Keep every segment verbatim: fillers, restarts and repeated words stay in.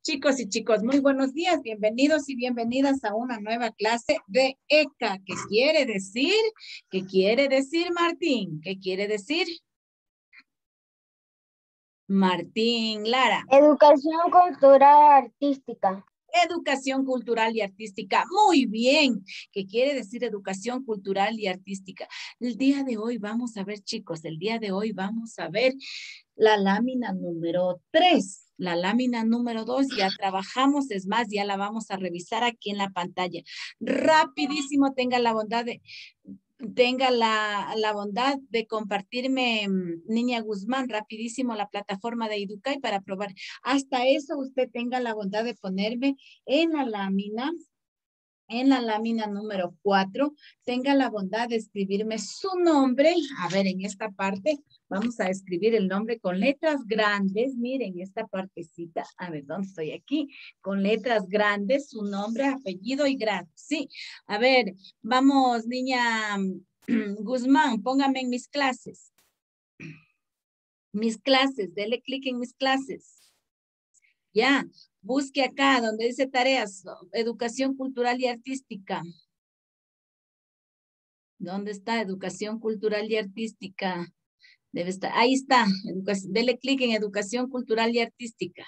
Chicos y chicos, muy buenos días, bienvenidos y bienvenidas a una nueva clase de E C A. ¿Qué quiere decir? ¿Qué quiere decir, Martín? ¿Qué quiere decir? Martín Lara. Educación cultural artística. Educación cultural y artística. Muy bien. ¿Qué quiere decir educación cultural y artística? El día de hoy vamos a ver, chicos, el día de hoy vamos a ver la lámina número tres. La lámina número dos ya trabajamos, es más, ya la vamos a revisar aquí en la pantalla. Rapidísimo, tenga la bondad de, tenga la, la bondad de compartirme, niña Guzmán, rapidísimo la plataforma de Educay para probar. Hasta eso usted tenga la bondad de ponerme en la lámina, en la lámina número cuatro, tenga la bondad de escribirme su nombre. A ver, en esta parte vamos a escribir el nombre con letras grandes. Miren esta partecita. A ver, ¿dónde estoy? Aquí. Con letras grandes, su nombre, apellido y grado. Sí. A ver, vamos, niña Guzmán, póngame en mis clases. Mis clases, dele clic en mis clases. Ya, busque acá donde dice tareas, educación cultural y artística. ¿Dónde está educación cultural y artística? Debe estar, ahí está, dele clic en educación cultural y artística.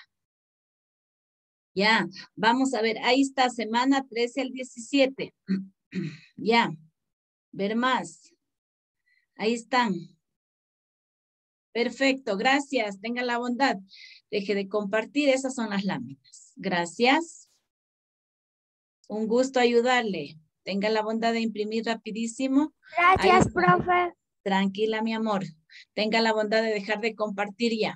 Ya, vamos a ver, ahí está, semana trece al diecisiete. Ya, ver más. Ahí están. Perfecto, gracias, tenga la bondad. Deje de compartir, esas son las láminas. Gracias. Un gusto ayudarle. Tenga la bondad de imprimir rapidísimo. Gracias, profe. Tranquila, mi amor. Tenga la bondad de dejar de compartir ya.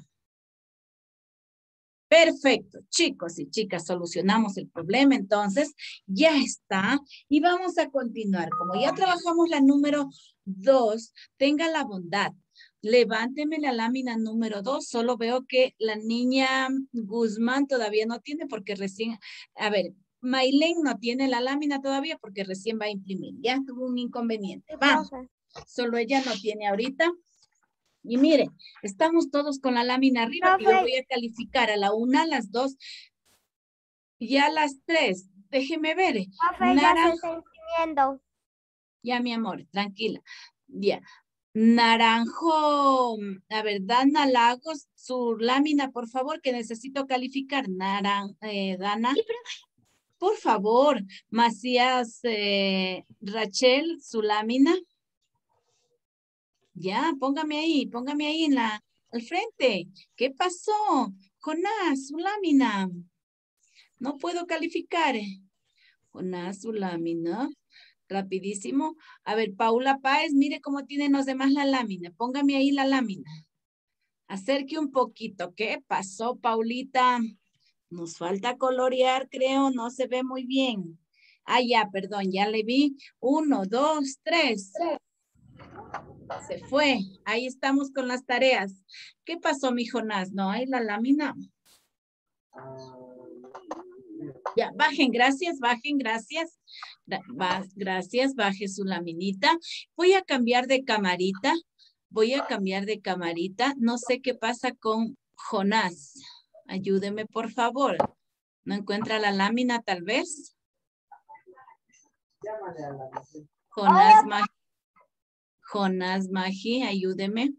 Perfecto, chicos y chicas, solucionamos el problema, entonces ya está. Y vamos a continuar. Como ya trabajamos la número dos, tenga la bondad. Levánteme la lámina número dos. Solo veo que la niña Guzmán todavía no tiene porque recién, a ver, Maylene no tiene la lámina todavía porque recién va a imprimir. Ya tuvo un inconveniente. Vamos. Solo ella no tiene ahorita. Y mire, estamos todos con la lámina arriba, que yo voy a calificar a la una, a las dos y a las tres. Déjeme ver. Profe, ya se está imprimiendo. Ya, mi amor, tranquila. Ya. Naranjo, a ver, Dana Lagos, su lámina, por favor, que necesito calificar. Naran, eh, Dana. Por favor, Macías, eh, Rachel, su lámina. Ya, póngame ahí, póngame ahí en la, al frente. ¿Qué pasó? Jonás, su lámina. No puedo calificar. Jonás, su lámina. Rapidísimo. A ver, Paula Páez, mire cómo tienen los demás la lámina. Póngame ahí la lámina. Acerque un poquito. ¿Qué pasó, Paulita? Nos falta colorear, creo. No se ve muy bien. Ah, ya, perdón, ya le vi. Uno, dos, tres. Se fue. Ahí estamos con las tareas. ¿Qué pasó, mi Jonás? ¿No hay la lámina? Ya, bajen, gracias, bajen, gracias. Gracias, baje su laminita. Voy a cambiar de camarita. Voy a cambiar de camarita. No sé qué pasa con Jonás. Ayúdeme, por favor. ¿No encuentra la lámina, tal vez? Jonás Magi. Jonás Magi, ayúdeme.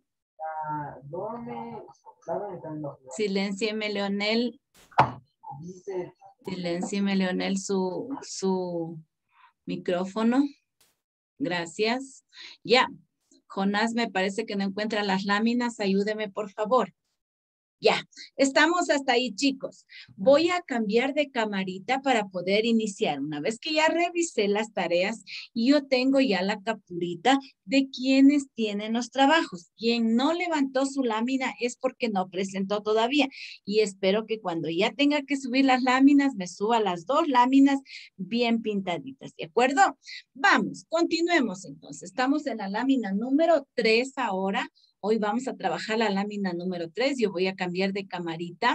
Siléncieme, Leonel. Siléncieme, Leonel, su, su micrófono. Gracias. Ya. Jonás, me parece que no encuentra las láminas. Ayúdeme, por favor. Ya, estamos hasta ahí, chicos. Voy a cambiar de camarita para poder iniciar. Una vez que ya revisé las tareas, yo tengo ya la capturita de quienes tienen los trabajos. Quien no levantó su lámina es porque no presentó todavía. Y espero que cuando ya tenga que subir las láminas, me suba las dos láminas bien pintaditas, ¿de acuerdo? Vamos, continuemos entonces. Estamos en la lámina número tres ahora. Hoy vamos a trabajar la lámina número tres. Yo voy a cambiar de camarita.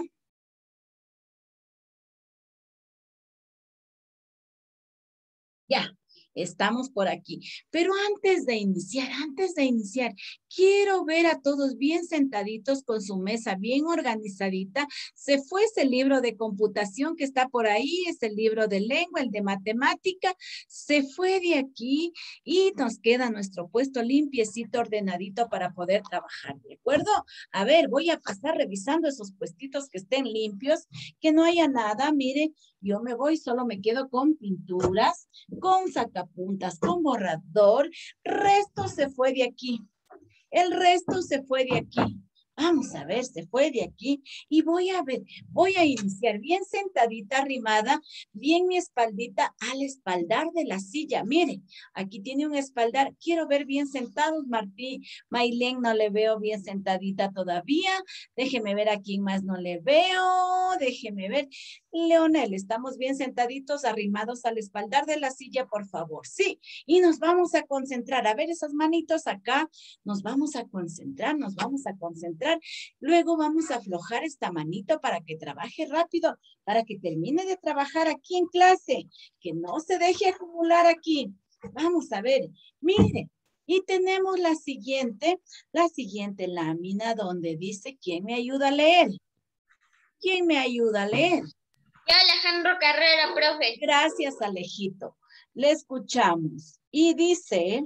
Ya. Estamos por aquí. Pero antes de iniciar, antes de iniciar, quiero ver a todos bien sentaditos con su mesa bien organizadita. Se fue ese libro de computación que está por ahí, es el libro de lengua, el de matemática. Se fue de aquí y nos queda nuestro puesto limpiecito, ordenadito para poder trabajar, ¿de acuerdo? A ver, voy a pasar revisando esos puestitos que estén limpios, que no haya nada. Mire, yo me voy, solo me quedo con pinturas, con sacapuntas, con borrador. Resto se fue de aquí. El resto se fue de aquí. Vamos a ver, se fue de aquí y voy a ver, voy a iniciar bien sentadita, arrimada, bien mi espaldita al espaldar de la silla. Miren, aquí tiene un espaldar. Quiero ver bien sentados, Martí. Maylén no le veo bien sentadita todavía. Déjeme ver a quién más no le veo. Déjeme ver. Leonel, estamos bien sentaditos, arrimados al espaldar de la silla, por favor. Sí, y nos vamos a concentrar. A ver esas manitos acá. Nos vamos a concentrar, nos vamos a concentrar. Luego vamos a aflojar esta manito para que trabaje rápido, para que termine de trabajar aquí en clase, que no se deje acumular aquí. Vamos a ver, mire, y tenemos la siguiente, la siguiente lámina donde dice, ¿quién me ayuda a leer? ¿Quién me ayuda a leer? Yo, Alejandro Carrera, profe. Gracias, Alejito. Le escuchamos. Y dice...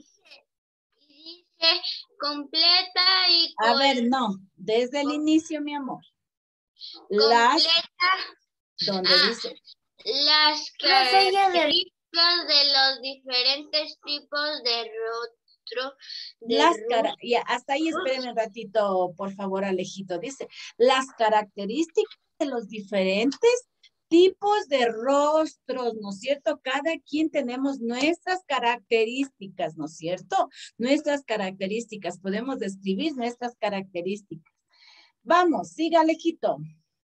Dice, completa y... A ver, no, desde el inicio, mi amor. Completa. Las... ¿Dónde ah, dice? Las características de los diferentes tipos de rostro. De Las rostro. cara... Ya, hasta ahí espérenme un ratito, por favor, Alejito. Dice, las características de los diferentes tipos de rostros, ¿no es cierto? Cada quien tenemos nuestras características, ¿no es cierto? Nuestras características, podemos describir nuestras características. Vamos, siga, Alejito.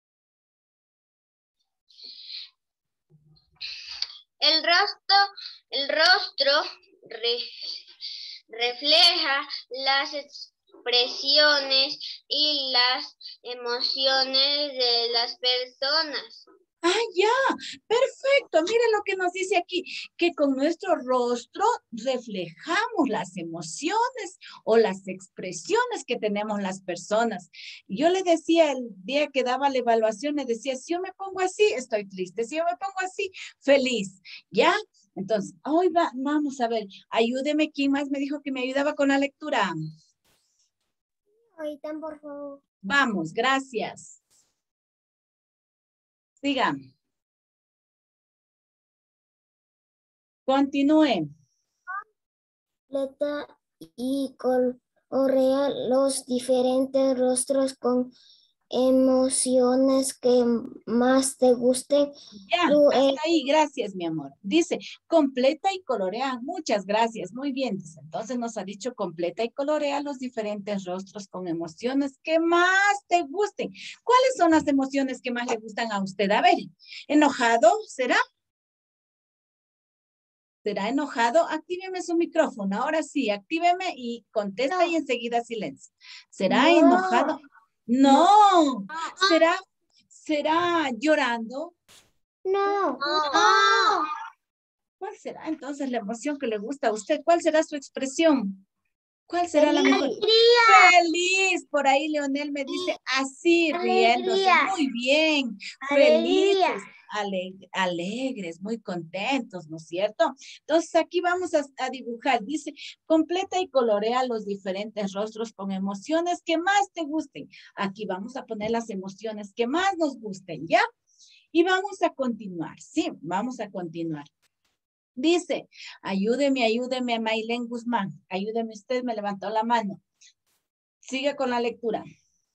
El rostro, el rostro re, refleja las expresiones y las emociones de las personas. Ah, ya, perfecto. Mire lo que nos dice aquí, que con nuestro rostro reflejamos las emociones o las expresiones que tenemos las personas. Yo le decía el día que daba la evaluación, le decía, si yo me pongo así, estoy triste. Si yo me pongo así, feliz. ¿Ya? Entonces, hoy va, vamos a ver, ayúdeme. ¿Quién más me dijo que me ayudaba con la lectura? Ahorita, por favor. Vamos, gracias. Siga. Continúe. Completa y colorea los diferentes rostros con emociones que más te gusten. Ya, Luego, hasta ahí, gracias, mi amor. Dice, completa y colorea. Muchas gracias, muy bien. Dice, entonces nos ha dicho, completa y colorea los diferentes rostros con emociones que más te gusten. ¿Cuáles son las emociones que más le gustan a usted? A ver, ¿enojado será? ¿Será enojado? Actíveme su micrófono. Ahora sí, actíveme y contesta No. y enseguida silencio. ¿Será No. enojado? No. no. ¿Será, será llorando? No. No. ¿Cuál será entonces la emoción que le gusta a usted? ¿Cuál será su expresión? ¿Cuál será la mejor? Feliz. Por ahí Leonel me dice así, riéndose. Muy bien. Felices. Aleg alegres, muy contentos, ¿no es cierto? Entonces aquí vamos a, a dibujar. Dice, completa y colorea los diferentes rostros con emociones que más te gusten. Aquí vamos a poner las emociones que más nos gusten, ¿ya? Y vamos a continuar, sí, vamos a continuar. Dice, ayúdeme, ayúdeme, Maylén Guzmán. Ayúdeme usted, me levantó la mano. Sigue con la lectura.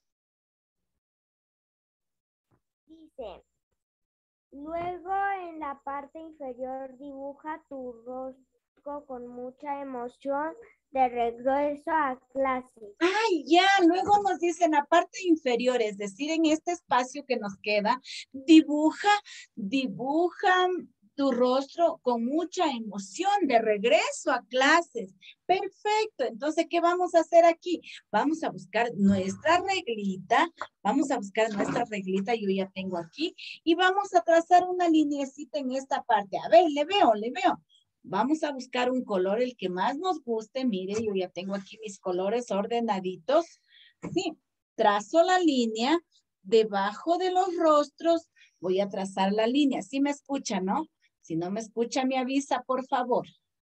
Dice, luego en la parte inferior dibuja tu rostro con mucha emoción de regreso a clase. Ay, ya, luego nos dice en la parte inferior, es decir, en este espacio que nos queda, dibuja, dibuja tu rostro con mucha emoción de regreso a clases. Perfecto. Entonces, ¿qué vamos a hacer aquí? Vamos a buscar nuestra reglita. Vamos a buscar nuestra reglita. Yo ya tengo aquí. Y vamos a trazar una lineecita en esta parte. A ver, le veo, le veo. Vamos a buscar un color, el que más nos guste. Mire, yo ya tengo aquí mis colores ordenaditos. Sí, trazo la línea debajo de los rostros. Voy a trazar la línea. ¿Sí me escucha, no? Si no me escucha, me avisa, por favor.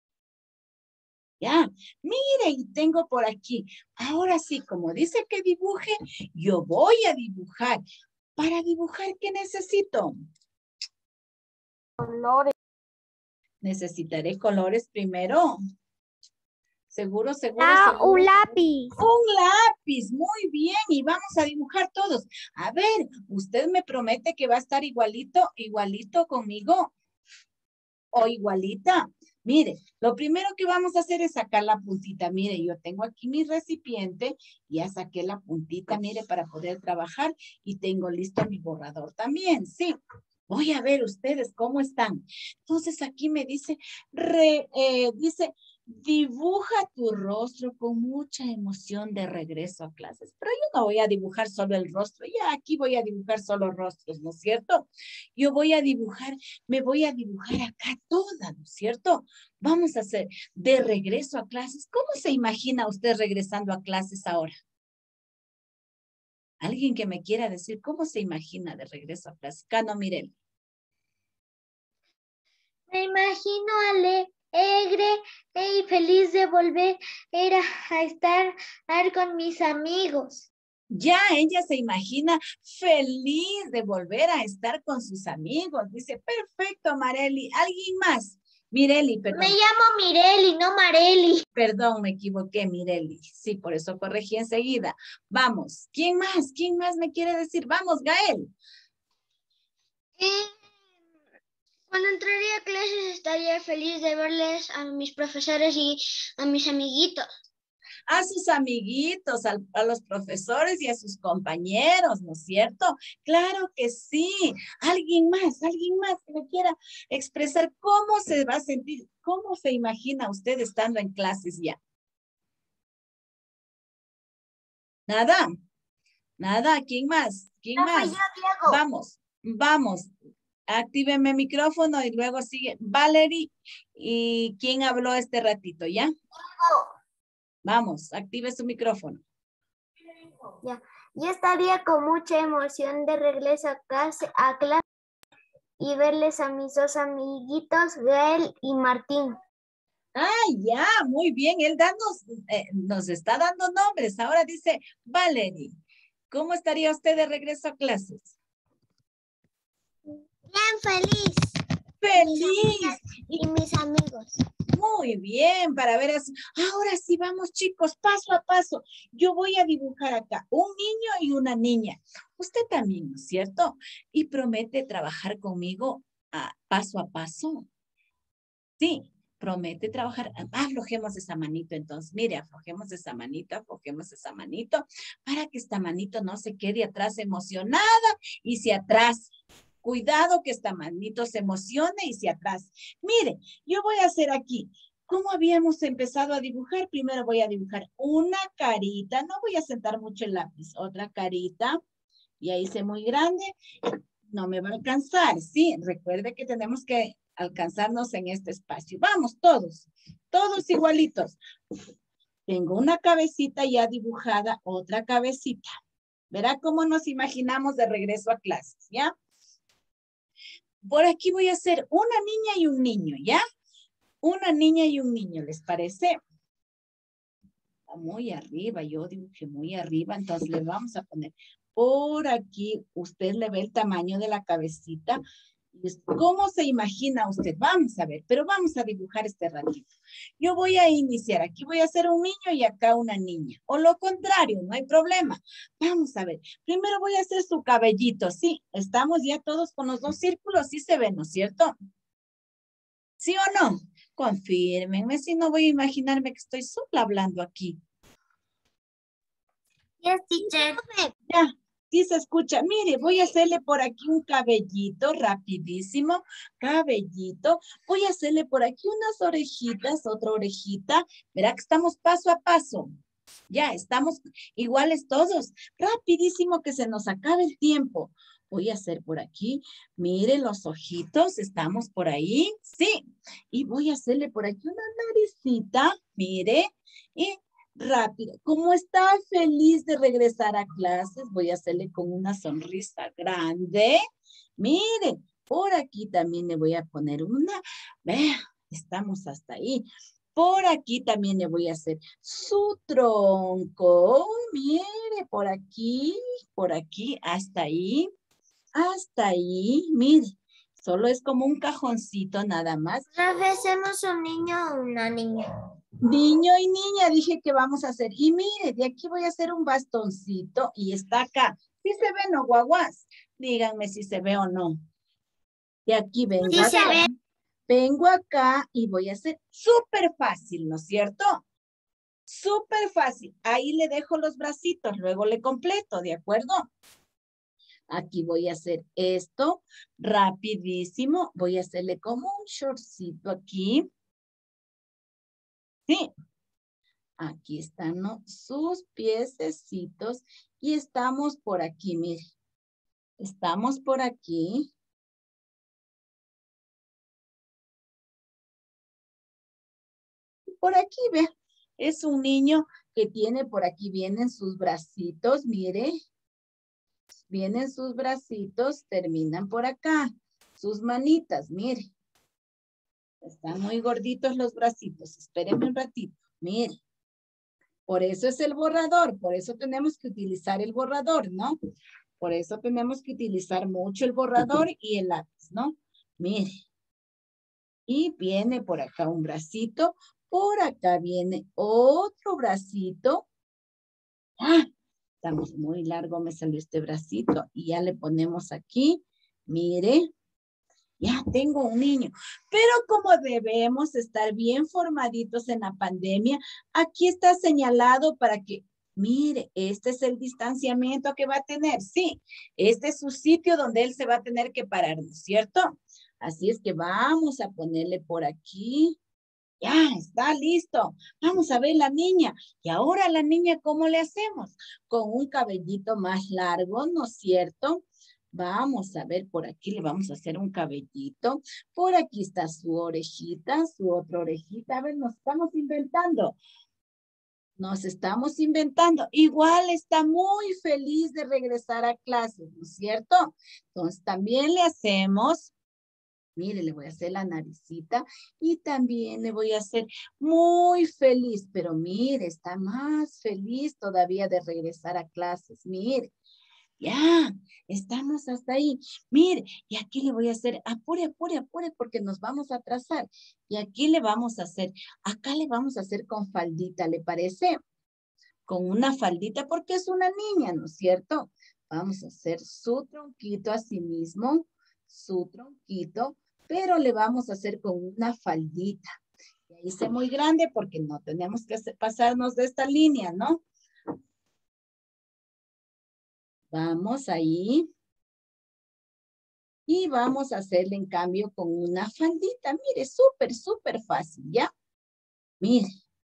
Ya, mire, y tengo por aquí. Ahora sí, como dice que dibuje, yo voy a dibujar. Para dibujar, ¿qué necesito? Colores. Necesitaré colores primero. Seguro, seguro, Ah, seguro. un lápiz. Un lápiz, muy bien. Y vamos a dibujar todos. A ver, ¿usted me promete que va a estar igualito, igualito conmigo? O igualita. Mire, lo primero que vamos a hacer es sacar la puntita. Mire, yo tengo aquí mi recipiente. Ya saqué la puntita, mire, para poder trabajar. Y tengo listo mi borrador también, sí. Voy a ver ustedes cómo están. Entonces aquí me dice, re, eh, dice, dibuja tu rostro con mucha emoción de regreso a clases. Pero yo no voy a dibujar solo el rostro. Ya aquí voy a dibujar solo rostros, ¿no es cierto? Yo voy a dibujar, me voy a dibujar acá toda, ¿no es cierto? Vamos a hacer de regreso a clases. ¿Cómo se imagina usted regresando a clases ahora? Alguien que me quiera decir cómo se imagina de regreso a clases. Cano Mirel. Me imagino alegre y feliz de volver a estar con mis amigos. Ya ella se imagina feliz de volver a estar con sus amigos. Dice, perfecto, Mareli. ¿Alguien más? Mireli, perdón. Me llamo Mireli, no Mareli. Perdón, me equivoqué, Mireli. Sí, por eso corregí enseguida. Vamos, ¿quién más? ¿Quién más me quiere decir? Vamos, Gael. Eh, cuando entraría a clases estaría feliz de verles a mis profesores y a mis amiguitos. A sus amiguitos, a, a los profesores y a sus compañeros, ¿no es cierto? Claro que sí. Alguien más, alguien más que me quiera expresar cómo se va a sentir, cómo se imagina usted estando en clases ya. Nada, nada, ¿quién más? ¿Quién No, más? yo, Diego. Vamos, vamos. Actívenme el micrófono y luego sigue Valerie. ¿Y quién habló este ratito, ya? Diego. Vamos, active su micrófono. Ya. Yo estaría con mucha emoción de regreso a clase, a clase y verles a mis dos amiguitos, Gael y Martín. Ah, ya, muy bien. Él danos, eh, nos está dando nombres. Ahora dice Valerie. ¿Cómo estaría usted de regreso a clases? Bien feliz. ¡Feliz! Y mis amigos. Muy bien, para ver eso. Ahora sí, vamos chicos, paso a paso. Yo voy a dibujar acá un niño y una niña. Usted también, ¿no es cierto? Y promete trabajar conmigo a paso a paso. Sí, promete trabajar. Aflojemos esa manito entonces. Mire, aflojemos esa manito, aflojemos esa manito para que esta manito no se quede atrás emocionada y se atrase. Cuidado que esta manito se emocione y se atrase. Mire, yo voy a hacer aquí. ¿Cómo habíamos empezado a dibujar? Primero voy a dibujar una carita. No voy a sentar mucho el lápiz. Otra carita. Ya hice muy grande. No me va a alcanzar. Sí, recuerde que tenemos que alcanzarnos en este espacio. Vamos, todos. Todos igualitos. Tengo una cabecita ya dibujada. Otra cabecita. Verá cómo nos imaginamos de regreso a clases, ¿ya? Por aquí voy a hacer una niña y un niño, ¿ya? Una niña y un niño, ¿les parece? Está muy arriba, yo dibujé muy arriba, entonces le vamos a poner por aquí. Usted le ve el tamaño de la cabecita. ¿Cómo se imagina usted? Vamos a ver, pero vamos a dibujar este ratito. Yo voy a iniciar. Aquí voy a hacer un niño y acá una niña. O lo contrario, no hay problema. Vamos a ver. Primero voy a hacer su cabellito. Sí, estamos ya todos con los dos círculos. Sí se ven, ¿no es cierto? ¿Sí o no? Confírmenme, si no voy a imaginarme que estoy sola hablando aquí. Yes, teacher. Ya. Sí se escucha. Mire, voy a hacerle por aquí un cabellito rapidísimo. Cabellito. Voy a hacerle por aquí unas orejitas, otra orejita. Verá que estamos paso a paso. Ya, estamos iguales todos. Rapidísimo que se nos acabe el tiempo. Voy a hacer por aquí. Miren los ojitos. ¿Estamos por ahí? Sí. Y voy a hacerle por aquí una naricita. Mire. Y rápido. Como está feliz de regresar a clases, voy a hacerle con una sonrisa grande. Miren. Por aquí también le voy a poner una. Vean. Estamos hasta ahí. Por aquí también le voy a hacer su tronco. Mire, por aquí, por aquí, hasta ahí, hasta ahí. Mire, solo es como un cajoncito nada más. ¿Hacemos un niño o una niña? Niño y niña, dije que vamos a hacer. Y mire, de aquí voy a hacer un bastoncito y está acá. ¿Sí se ve, no, guaguas? Díganme si se ve o no. De aquí vengo. Sí se ve. Vengo acá y voy a hacer súper fácil, ¿no es cierto? Súper fácil. Ahí le dejo los bracitos, luego le completo, ¿de acuerdo? Aquí voy a hacer esto rapidísimo. Voy a hacerle como un shortcito aquí. Sí. Aquí están, ¿no? Sus piececitos y estamos por aquí, mire. Estamos por aquí. Por aquí, ve, es un niño que tiene por aquí, vienen sus bracitos, mire. Vienen sus bracitos, terminan por acá. Sus manitas, mire. Están muy gorditos los bracitos. Espérenme un ratito, mire. Por eso es el borrador, por eso tenemos que utilizar el borrador, ¿no? Por eso tenemos que utilizar mucho el borrador y el lápiz, ¿no? Mire. Y viene por acá un bracito. Por acá viene otro bracito. ¡Ah! Estamos muy largo, me salió este bracito. Y ya le ponemos aquí. Mire. Ya tengo un niño. Pero como debemos estar bien formaditos en la pandemia, aquí está señalado para que, mire, este es el distanciamiento que va a tener. Sí, este es su sitio donde él se va a tener que parar, ¿no es cierto? Así es que vamos a ponerle por aquí. Ya, está listo. Vamos a ver la niña. Y ahora la niña, ¿cómo le hacemos? Con un cabellito más largo, ¿no es cierto? Vamos a ver, por aquí le vamos a hacer un cabellito. Por aquí está su orejita, su otra orejita. A ver, nos estamos inventando. Nos estamos inventando. Igual está muy feliz de regresar a clases, ¿no es cierto? Entonces también le hacemos... Mire, le voy a hacer la naricita y también le voy a hacer muy feliz. Pero mire, está más feliz todavía de regresar a clases. Mire, ya, estamos hasta ahí. Mire, y aquí le voy a hacer, apure, apure, apure, porque nos vamos a atrasar. Y aquí le vamos a hacer, acá le vamos a hacer con faldita, ¿le parece? Con una faldita, porque es una niña, ¿no es cierto? Vamos a hacer su tronquito así mismo, su tronquito, pero le vamos a hacer con una faldita. Ya hice muy grande porque no tenemos que hacer, pasarnos de esta línea, ¿no? Vamos ahí. Y vamos a hacerle en cambio con una faldita. Mire, súper, súper fácil, ¿ya? Mire.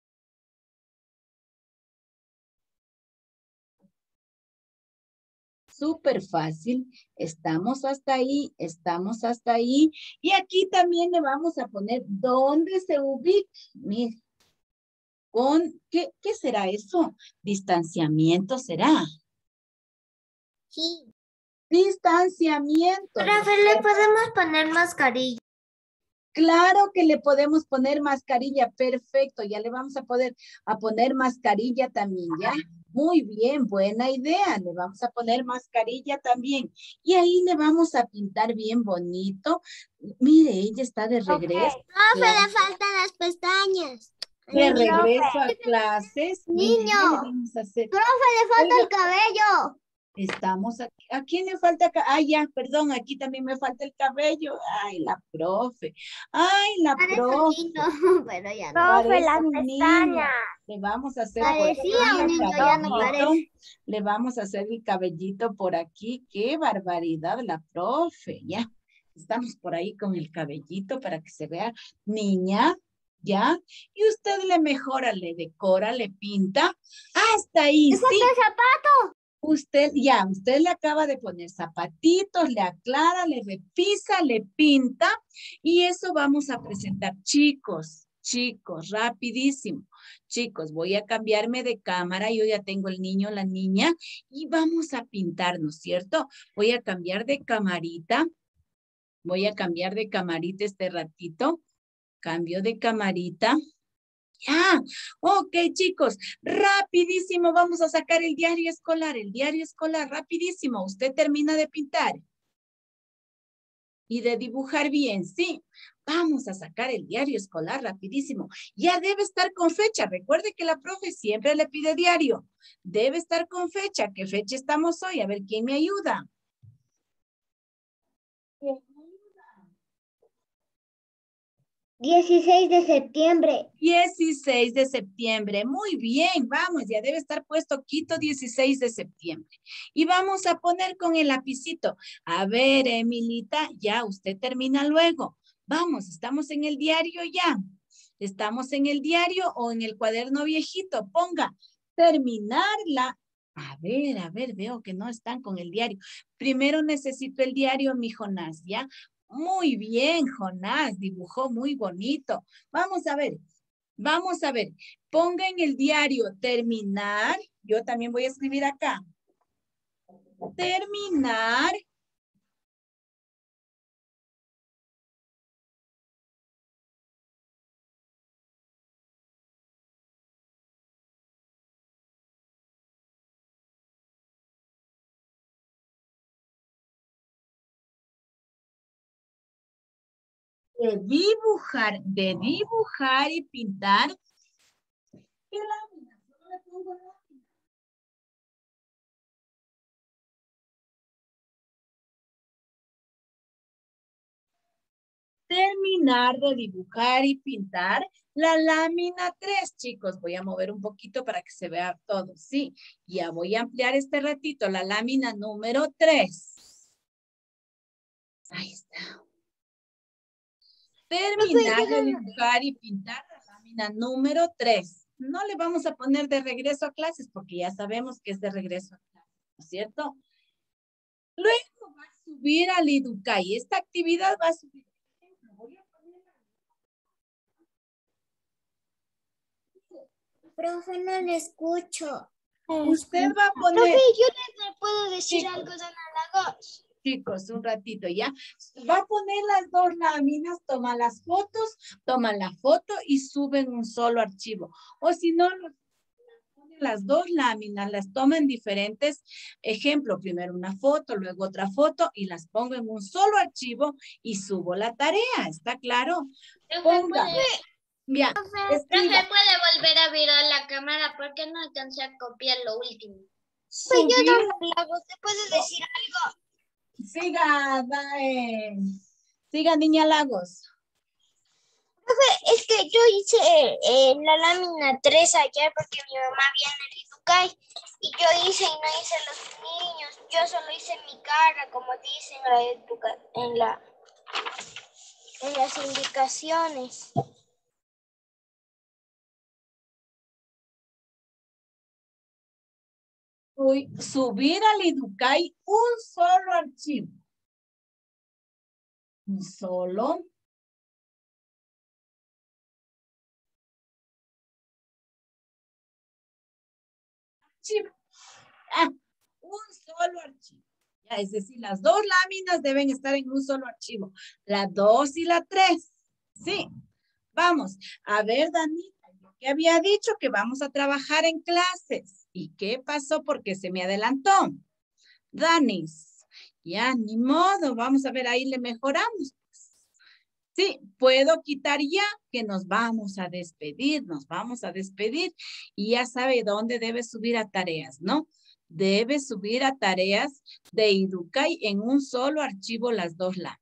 Súper fácil. Estamos hasta ahí, estamos hasta ahí. Y aquí también le vamos a poner dónde se ubica. Mire. Con, ¿qué, qué será eso? Distanciamiento será. Sí. Distanciamiento. Profe, ¿le podemos poner mascarilla? Claro que le podemos poner mascarilla. Perfecto. Ya le vamos a poder a poner mascarilla también, ¿ya? Muy bien, buena idea. Le vamos a poner mascarilla también. Y ahí le vamos a pintar bien bonito. Mire, ella está de regreso. Okay. Profe, le faltan las pestañas. De regreso a clases. Niño. Mire, ¿qué le vamos a hacer? Profe, le falta Oiga, el cabello. estamos aquí. ¿A quién le falta? Ay, ya, perdón, aquí también me falta el cabello. Ay, la profe. Ay, la Parece profe. un niño, pero ya no. Profe, Parece las un pestañas. niño. Le vamos a hacer por Parecía aquí un el niño, ya no cabellito. parece. Le vamos a hacer el cabellito por aquí. Qué barbaridad, la profe. Ya, estamos por ahí con el cabellito para que se vea niña. ¿Ya? Y usted le mejora, le decora, le pinta. Hasta ahí, ¡Le falta sí. el zapato! Usted, ya, usted le acaba de poner zapatitos, le aclara, le repisa, le pinta. Y eso vamos a presentar. Chicos, chicos, rapidísimo. Chicos, voy a cambiarme de cámara. Yo ya tengo el niño, la niña. Y vamos a pintar, ¿no es cierto? Voy a cambiar de camarita. Voy a cambiar de camarita este ratito. Cambio de camarita. Ya, ok chicos, rapidísimo vamos a sacar el diario escolar, el diario escolar, rapidísimo. Usted termina de pintar y de dibujar bien, ¿sí? Vamos a sacar el diario escolar rapidísimo. Ya debe estar con fecha. Recuerde que la profe siempre le pide diario. Debe estar con fecha. ¿Qué fecha estamos hoy? A ver, ¿quién me ayuda? dieciséis de septiembre. dieciséis de septiembre. Muy bien, vamos, ya debe estar puesto Quito dieciséis de septiembre. Y vamos a poner con el lapicito. A ver, Emilita, ya usted termina luego. Vamos, estamos en el diario ya. Estamos en el diario o en el cuaderno viejito. Ponga, terminarla. A ver, a ver, veo que no están con el diario. Primero necesito el diario, mi Jonás, ¿ya? Muy bien, Jonás, dibujó muy bonito. Vamos a ver, vamos a ver. Ponga en el diario terminar. Yo también voy a escribir acá. Terminar. De dibujar, de dibujar y pintar. ¿Qué lámina? Solo le pongo lámina. Terminar de dibujar y pintar la lámina tres, chicos. Voy a mover un poquito para que se vea todo, sí. Ya voy a ampliar este ratito, la lámina número tres. Ahí está. Terminar de dibujar y pintar la lámina número tres. No le vamos a poner de regreso a clases porque ya sabemos que es de regreso a clases, ¿no es cierto? Luego va a subir al Educay. Esta actividad va a subir. Voy a ponerla. Profe, no le escucho. Usted va a poner. Profe, yo le puedo decir Chicos. algo de Lagos. Chicos, un ratito ya. Va a poner las dos láminas, toma las fotos, toma la foto y suben un solo archivo. O si no, las dos láminas las toma en diferentes ejemplos. Primero una foto, luego otra foto y las pongo en un solo archivo y subo la tarea. ¿Está claro? Ponga. Ya. Profe, puede volver a virar la cámara porque no alcancé a copiar lo último. Subir. Lagos, ¿te puedo decir algo? Siga, eh, siga, niña Lagos. Profe, es que yo hice eh, la lámina tres ayer porque mi mamá viene al Educay y yo hice y no hice los niños. Yo solo hice mi cara, como dicen en la, educa en, la en las indicaciones. Subir al Educay un solo archivo. Un solo. Archivo. Ah, un solo archivo. Ya, es decir, las dos láminas deben estar en un solo archivo. La dos y la tres. Sí. Vamos. A ver, Danita, yo que había dicho que vamos a trabajar en clases. ¿Y qué pasó? Porque se me adelantó. Danis. Ya, ni modo. Vamos a ver, ahí le mejoramos. Sí, puedo quitar ya que nos vamos a despedir, nos vamos a despedir y ya sabe dónde debe subir a tareas, ¿no? Debe subir a tareas de Educay en un solo archivo las dos láminas.